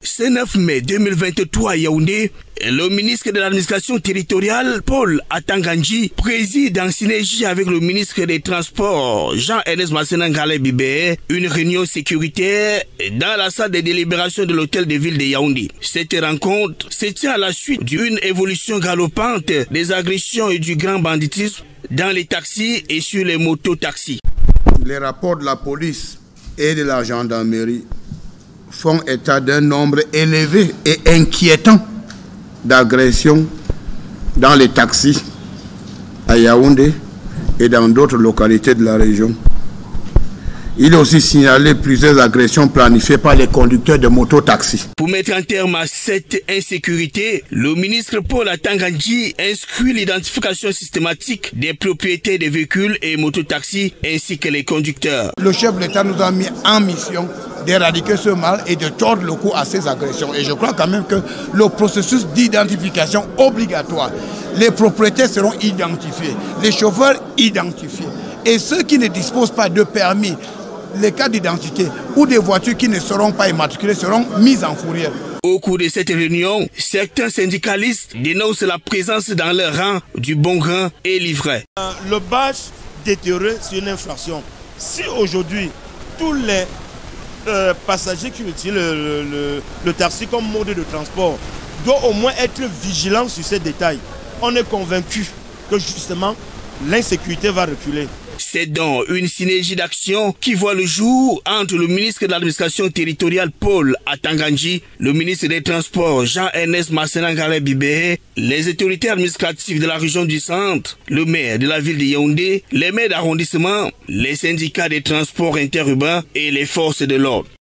Ce 9 mai 2023 à Yaoundé, le ministre de l'administration territoriale, Paul Atangandji, préside en synergie avec le ministre des Transports, Jean-Ernest Massenan Ngalé Bibé, une réunion sécuritaire dans la salle de délibération de l'hôtel de ville de Yaoundé. Cette rencontre se tient à la suite d'une évolution galopante des agressions et du grand banditisme dans les taxis et sur les motos-taxis. Les rapports de la police et de la gendarmerie font état d'un nombre élevé et inquiétant d'agressions dans les taxis à Yaoundé et dans d'autres localités de la région. Il est aussi signalé plusieurs agressions planifiées par les conducteurs de moto-taxis. Pour mettre un terme à cette insécurité, le ministre Paul Atangandji inscrit l'identification systématique des propriétaires des véhicules et moto-taxis ainsi que les conducteurs. Le chef de l'État nous a mis en mission d'éradiquer ce mal et de tordre le cou à ces agressions. Et je crois quand même que le processus d'identification obligatoire, les propriétaires seront identifiés, les chauffeurs identifiés. Et ceux qui ne disposent pas de permis, les cas d'identité ou des voitures qui ne seront pas immatriculées seront mises en fourrière. Au cours de cette réunion, certains syndicalistes dénoncent la présence dans leur rang du bon grain et l'ivraie. Le badge détérioré, c'est une infraction. Si aujourd'hui, tous les passagers qui utilisent le taxi comme mode de transport doivent au moins être vigilants sur ces détails, on est convaincu que justement l'insécurité va reculer. C'est donc une synergie d'action qui voit le jour entre le ministre de l'administration territoriale Paul Atangandji, le ministre des Transports Jean-Ernest Massenan Ngalé Bibé, les autorités administratives de la région du centre, le maire de la ville de Yaoundé, les maires d'arrondissement, les syndicats des transports interurbains et les forces de l'ordre.